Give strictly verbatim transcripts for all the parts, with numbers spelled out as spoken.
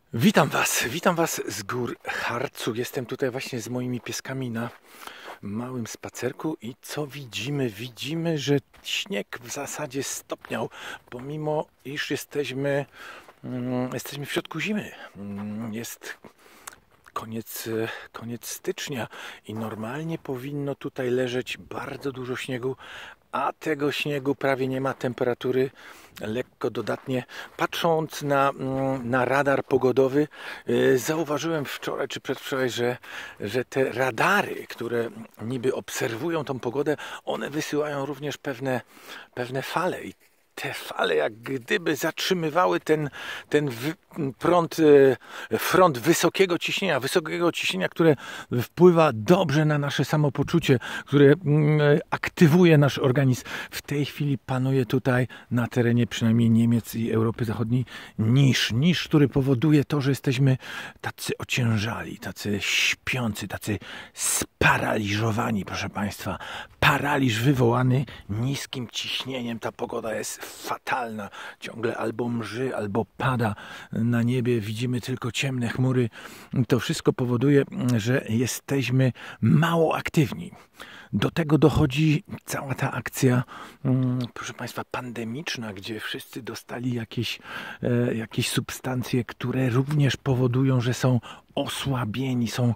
Witam Was, witam Was z gór Harcu. Jestem tutaj właśnie z moimi pieskami na małym spacerku i co widzimy? Widzimy, że śnieg w zasadzie stopniał, pomimo iż jesteśmy, mm, jesteśmy w środku zimy. Mm, Jest koniec, koniec stycznia i normalnie powinno tutaj leżeć bardzo dużo śniegu, a tego śniegu prawie nie ma. Temperatury lekko dodatnie. Patrząc na, na radar pogodowy, yy, zauważyłem wczoraj czy przedwczoraj, że, że te radary, które niby obserwują tą pogodę, one wysyłają również pewne, pewne fale i te fale jak gdyby zatrzymywały ten, ten prąd, front wysokiego ciśnienia, wysokiego ciśnienia, które wpływa dobrze na nasze samopoczucie, które aktywuje nasz organizm. W tej chwili panuje tutaj na terenie przynajmniej Niemiec i Europy Zachodniej niż, niż, który powoduje to, że jesteśmy tacy ociężali, tacy śpiący, tacy sparaliżowani, proszę Państwa. Paraliż wywołany niskim ciśnieniem. Ta pogoda jest fatalna. Ciągle albo mrzy, albo pada na niebie. Widzimy tylko ciemne chmury. To wszystko powoduje, że jesteśmy mało aktywni. Do tego dochodzi cała ta akcja, proszę Państwa, pandemiczna, gdzie wszyscy dostali jakieś, jakieś substancje, które również powodują, że są osłabieni, są,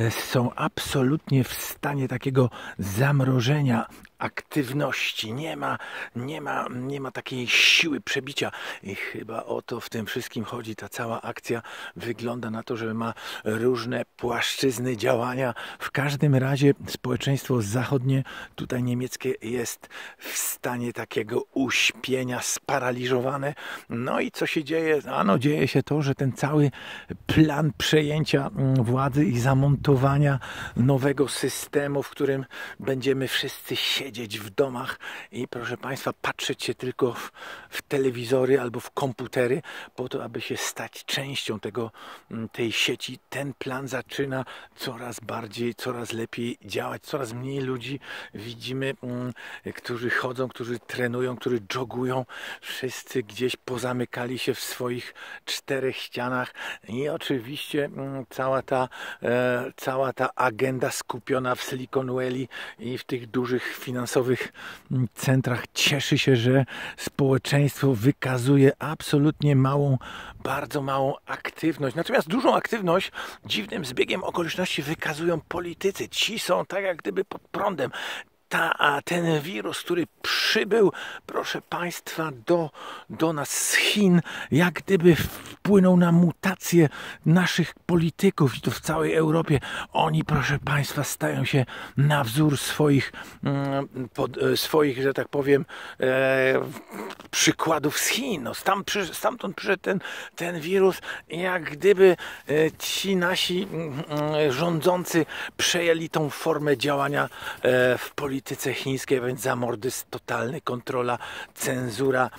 są absolutnie w stanie takiego zamrożenia aktywności. Nie ma, nie ma, nie ma takiej siły przebicia i chyba o to w tym wszystkim chodzi. Ta cała akcja wygląda na to, że ma różne płaszczyzny działania. W każdym razie społeczeństwo zachodnie, tutaj niemieckie, jest w stanie takiego uśpienia, sparaliżowane. No i co się dzieje? Ano dzieje się to, że ten cały plan przejęcia władzy i zamontowania nowego systemu, w którym będziemy wszyscy siedzieć w domach i proszę Państwa, patrzeć się tylko w, w telewizory albo w komputery po to, aby się stać częścią tego, tej sieci. Ten plan zaczyna coraz bardziej, coraz lepiej działać. Coraz mniej ludzi widzimy, którzy chodzą, którzy trenują, którzy jogują. Wszyscy gdzieś pozamykali się w swoich czterech ścianach i oczywiście cała ta, cała ta agenda skupiona w Silicon Valley i w tych dużych finansowych centrach cieszy się, że społeczeństwo wykazuje absolutnie małą, bardzo małą aktywność. Natomiast dużą aktywność dziwnym zbiegiem okoliczności wykazują politycy. Ci są tak jak gdyby pod prądem. Ta, a ten wirus, który przybył, proszę Państwa, do, do nas z Chin, jak gdyby wpłynął na mutację naszych polityków i to w całej Europie. Oni, proszę Państwa, stają się na wzór swoich, pod, swoich że tak powiem, e, przykładów z Chin. No, stam, stamtąd przyszedł ten, ten wirus i jak gdyby e, ci nasi e, rządzący przejęli tą formę działania e, w polityce. polityce chińskiej, więc zamordyzm totalny, kontrola, cenzura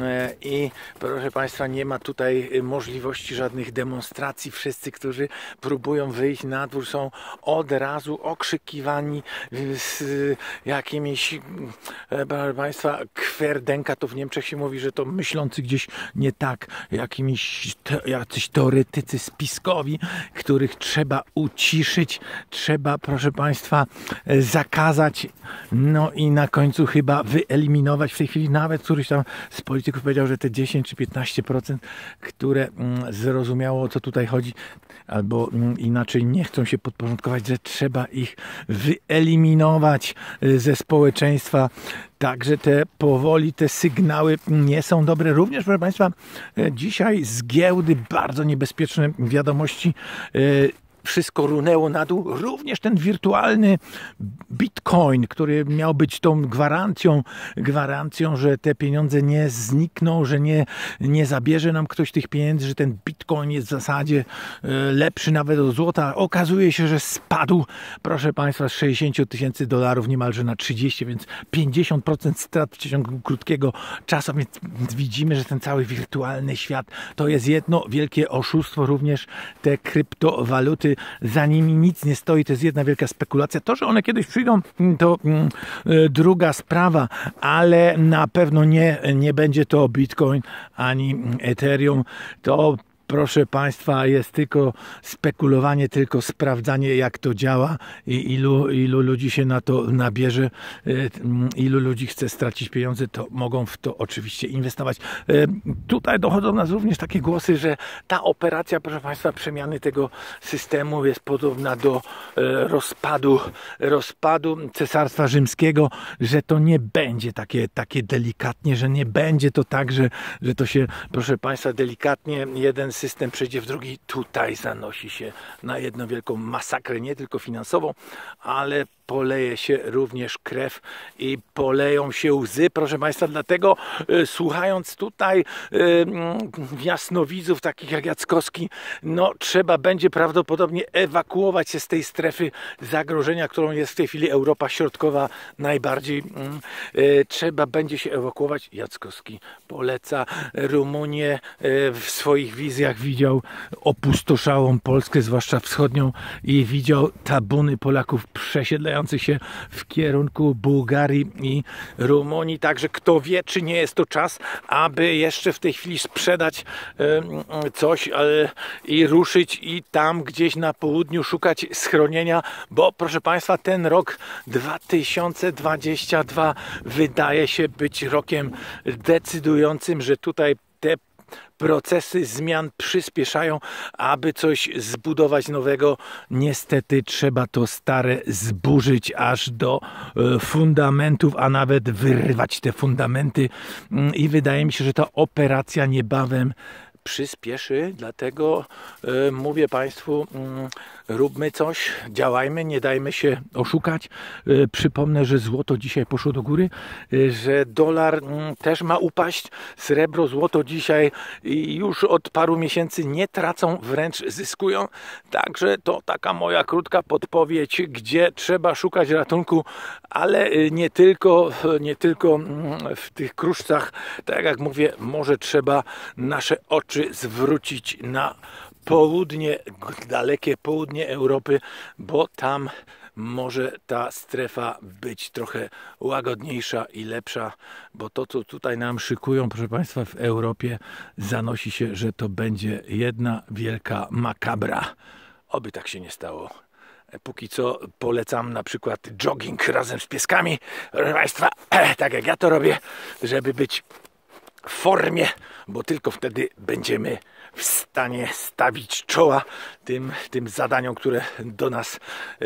i proszę Państwa, nie ma tutaj możliwości żadnych demonstracji. Wszyscy, którzy próbują wyjść na dwór, są od razu okrzykiwani z jakimiś, proszę Państwa, Querdenker, to w Niemczech się mówi, że to myślący gdzieś nie tak, jakimiś te, jacyś teoretycy spiskowi, których trzeba uciszyć, trzeba, proszę Państwa, zakazać. No i na końcu chyba wyeliminować. W tej chwili nawet któryś tam z polityków powiedział, że te dziesięć czy piętnaście procent, które zrozumiało, o co tutaj chodzi, albo inaczej nie chcą się podporządkować, że trzeba ich wyeliminować ze społeczeństwa. Także te powoli te sygnały nie są dobre. Również, proszę Państwa, dzisiaj z giełdy bardzo niebezpieczne wiadomości. Wszystko runęło na dół. Również ten wirtualny Bitcoin, który miał być tą gwarancją, gwarancją, że te pieniądze nie znikną, że nie, nie zabierze nam ktoś tych pieniędzy, że ten Bitcoin jest w zasadzie lepszy nawet od złota. Okazuje się, że spadł, proszę Państwa, z sześćdziesiąt tysięcy dolarów niemalże na trzydzieści, więc pięćdziesiąt procent strat w ciągu krótkiego czasu. Więc widzimy, że ten cały wirtualny świat to jest jedno wielkie oszustwo. Również te kryptowaluty, za nimi nic nie stoi, to jest jedna wielka spekulacja. To, że one kiedyś przyjdą, to druga sprawa, ale na pewno nie, nie będzie to Bitcoin ani Ethereum. To proszę Państwa, jest tylko spekulowanie, tylko sprawdzanie, jak to działa i ilu, ilu ludzi się na to nabierze, ilu ludzi chce stracić pieniądze, to mogą w to oczywiście inwestować. Tutaj dochodzą do nas również takie głosy, że ta operacja, proszę Państwa, przemiany tego systemu jest podobna do rozpadu, rozpadu Cesarstwa Rzymskiego, że to nie będzie takie, takie delikatnie, że nie będzie to tak, że, że to się, proszę Państwa, delikatnie jeden system przejdzie w drugi. Tutaj zanosi się na jedną wielką masakrę, nie tylko finansową, ale poleje się również krew i poleją się łzy, proszę Państwa, dlatego y, słuchając tutaj y, jasnowidzów takich jak Jackowski, no trzeba będzie prawdopodobnie ewakuować się z tej strefy zagrożenia, którą jest w tej chwili Europa Środkowa najbardziej. Y, y, trzeba będzie się ewakuować. Jackowski poleca Rumunię, y, w swoich wizjach widział opustoszałą Polskę, zwłaszcza wschodnią, i widział tabuny Polaków przesiedlających się w kierunku Bułgarii i Rumunii. Także kto wie, czy nie jest to czas, aby jeszcze w tej chwili sprzedać coś i ruszyć i tam gdzieś na południu szukać schronienia, bo proszę Państwa, ten rok dwa tysiące dwudziesty drugi wydaje się być rokiem decydującym, że tutaj te procesy zmian przyspieszają, aby coś zbudować nowego. Niestety trzeba to stare zburzyć aż do fundamentów, a nawet wyrwać te fundamenty, i wydaje mi się, że ta operacja niebawem przyspieszy, dlatego y, mówię Państwu, y, róbmy coś, działajmy, nie dajmy się oszukać. Y, przypomnę, że złoto dzisiaj poszło do góry, y, że dolar y, też ma upaść, srebro, złoto dzisiaj y, już od paru miesięcy nie tracą, wręcz zyskują. Także to taka moja krótka podpowiedź, gdzie trzeba szukać ratunku, ale y, nie tylko, nie tylko y, w tych kruszcach, tak jak mówię, może trzeba nasze oczy zwrócić na południe, dalekie południe Europy, bo tam może ta strefa być trochę łagodniejsza i lepsza, bo to, co tutaj nam szykują, proszę Państwa, w Europie, zanosi się, że to będzie jedna wielka makabra. Oby tak się nie stało. Póki co polecam na przykład jogging razem z pieskami, proszę Państwa, tak jak ja to robię, żeby być w formie, bo tylko wtedy będziemy w stanie stawić czoła tym, tym zadaniom, które do nas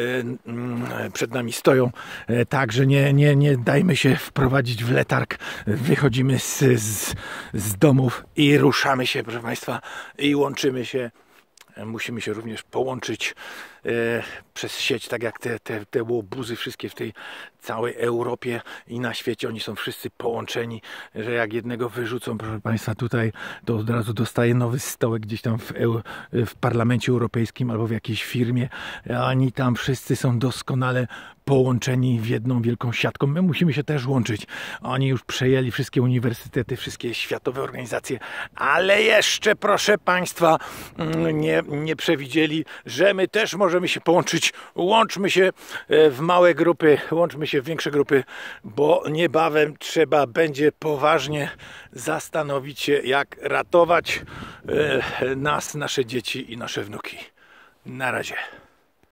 e, przed nami stoją. E, także nie, nie, nie dajmy się wprowadzić w letarg. Wychodzimy z, z, z domów i ruszamy się, proszę Państwa, i łączymy się. Musimy się również połączyć e, przez sieć, tak jak te, te, te łobuzy wszystkie w tej całej Europie i na świecie. Oni są wszyscy połączeni, że jak jednego wyrzucą, proszę Państwa, tutaj, to od razu dostaje nowy stołek gdzieś tam w, EU, w Parlamencie Europejskim albo w jakiejś firmie. Oni tam wszyscy są doskonale połączeni w jedną wielką siatką. My musimy się też łączyć. Oni już przejęli wszystkie uniwersytety, wszystkie światowe organizacje, ale jeszcze, proszę Państwa, nie, nie przewidzieli, że my też możemy się połączyć. Łączmy się w małe grupy, łączmy się w większe grupy, bo niebawem trzeba będzie poważnie zastanowić się, jak ratować nas, nasze dzieci i nasze wnuki. Na razie.